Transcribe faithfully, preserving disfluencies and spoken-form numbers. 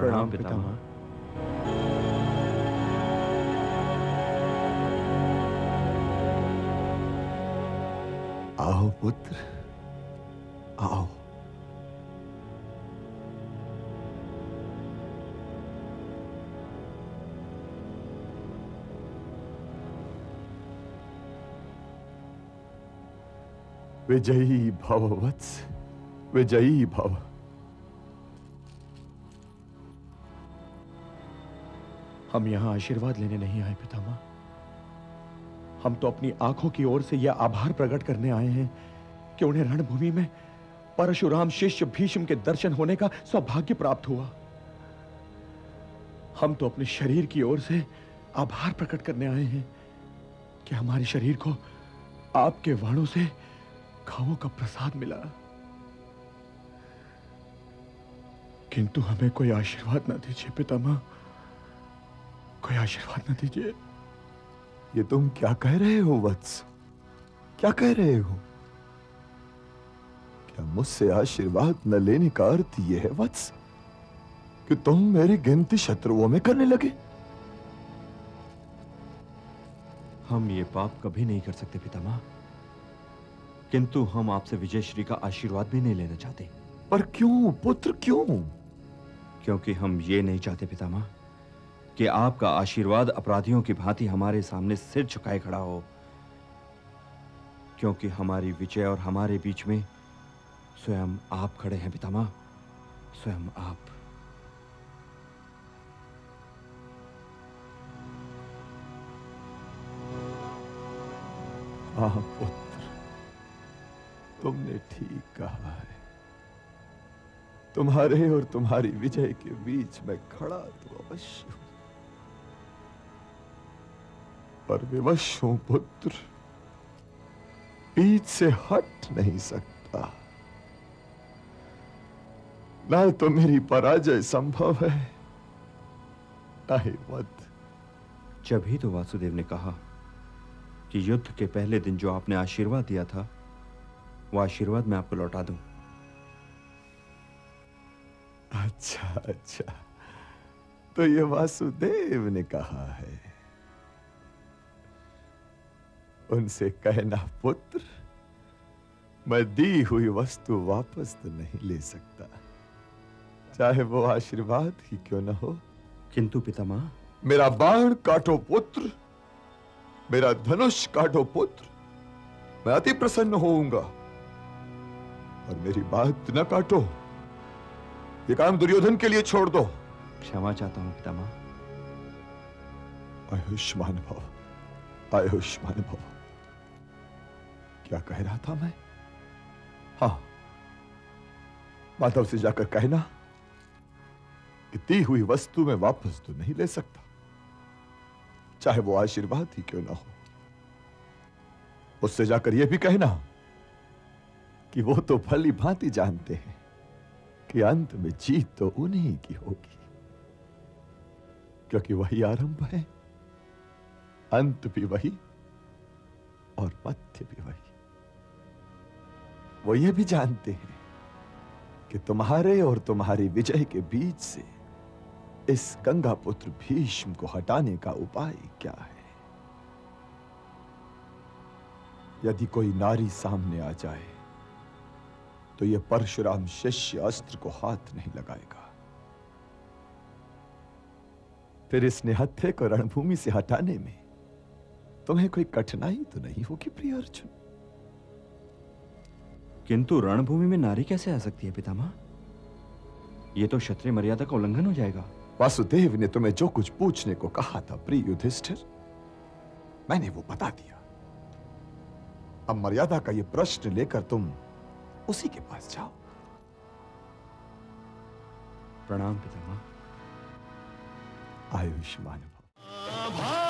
प्रणाम पितामह। आओ पुत्र, आओ। विजयी भव वत्स, विजयी भव। हम यहां आशीर्वाद लेने नहीं आए पितामह, हम तो अपनी आंखों की ओर से यह आभार प्रकट करने आए हैं कि उन्हें रणभूमि में परशुराम शिष्य भीष्म के दर्शन होने का सौभाग्य प्राप्त हुआ। हम तो अपने शरीर की ओर से आभार प्रकट करने आए हैं कि हमारे शरीर को आपके वाणों से घावों का प्रसाद मिला, किंतु हमें कोई आशीर्वाद न दीजिए पितामह, कोई आशीर्वाद न दीजिए। ये तुम क्या कह रहे हो वत्स? क्या कह रहे हो? क्या मुझसे आशीर्वाद न लेने का अर्थ यह है वत्स कि तुम मेरी गिनती शत्रुओं में करने लगे? हम ये पाप कभी नहीं कर सकते पितामह, किंतु हम आपसे विजयश्री का आशीर्वाद भी नहीं लेना चाहते। पर क्यों पुत्र, क्यों? क्योंकि हम ये नहीं चाहते पितामह कि आपका आशीर्वाद अपराधियों की भांति हमारे सामने सिर झुकाए खड़ा हो, क्योंकि हमारी विजय और हमारे बीच में स्वयं आप खड़े हैं पितामह, स्वयं आप। हाँ पुत्र, तुमने ठीक कहा है। तुम्हारे और तुम्हारी विजय के बीच में खड़ा तो अवश्य हूं, पर विवश हूं पुत्र, बीच से हट नहीं सकता। ना तो मेरी पराजय संभव है, ना ही वध। जब ही तो वासुदेव ने कहा कि युद्ध के पहले दिन जो आपने आशीर्वाद दिया था वो आशीर्वाद मैं आपको लौटा दूं। अच्छा अच्छा, तो ये वासुदेव ने कहा है। उनसे कहना पुत्र, मैं दी हुई वस्तु वापस तो नहीं ले सकता, चाहे वो आशीर्वाद ही क्यों न हो। किंतु पितामह, मेरा बाण काटो पुत्र, मेरा धनुष काटो पुत्र, मैं अति प्रसन्न होऊंगा। और मेरी बात न काटो, ये काम दुर्योधन के लिए छोड़ दो। क्षमा चाहता हूं पितामह। आयुष्मान भव, आयुष्मान भव। क्या कह रहा था मैं? हाँ, माधव से जाकर कहना कि दी हुई वस्तु में वापस तो नहीं ले सकता, चाहे वो आशीर्वाद ही क्यों ना हो। उससे जाकर यह भी कहना कि वो तो भली भांति जानते हैं कि अंत में जीत तो उन्हीं की होगी, क्योंकि वही आरंभ है, अंत भी वही और मध्य भी वही। वो ये भी जानते हैं कि तुम्हारे और तुम्हारी विजय के बीच से इस गंगा पुत्र भीष्म को हटाने का उपाय क्या है। यदि कोई नारी सामने आ जाए तो यह परशुराम शिष्य अस्त्र को हाथ नहीं लगाएगा। फिर इस निहत्थे को रणभूमि से हटाने में तुम्हें कोई कठिनाई तो नहीं होगी प्रिय अर्जुन? किंतु रणभूमि में नारी कैसे आ सकती है पितामह? यह तो क्षत्रिय मर्यादा का उल्लंघन हो जाएगा। वासुदेव ने तुम्हें जो कुछ पूछने को कहा था प्रिय युधिष्ठिर, मैंने वो बता दिया। अब मर्यादा का ये प्रश्न लेकर तुम उसी के पास जाओ। प्रणाम पितामह। आयुष्मान भव।